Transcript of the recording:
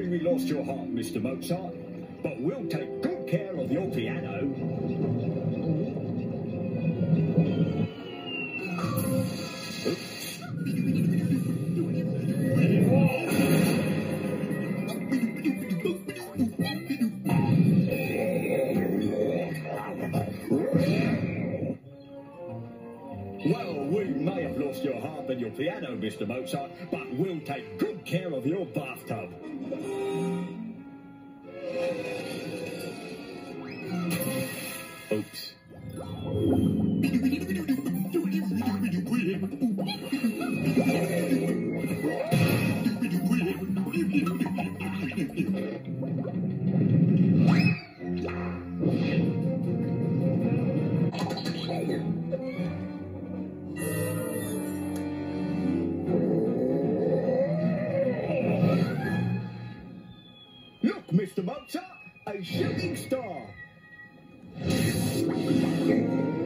we lost your heart, Mr. Mozart, but we'll take good care of your piano. Well, we may have lost your harp and your piano, Mr. Mozart, but we'll take good care of your bathtub. Oops. Look, Mr. Mozart, a shooting star.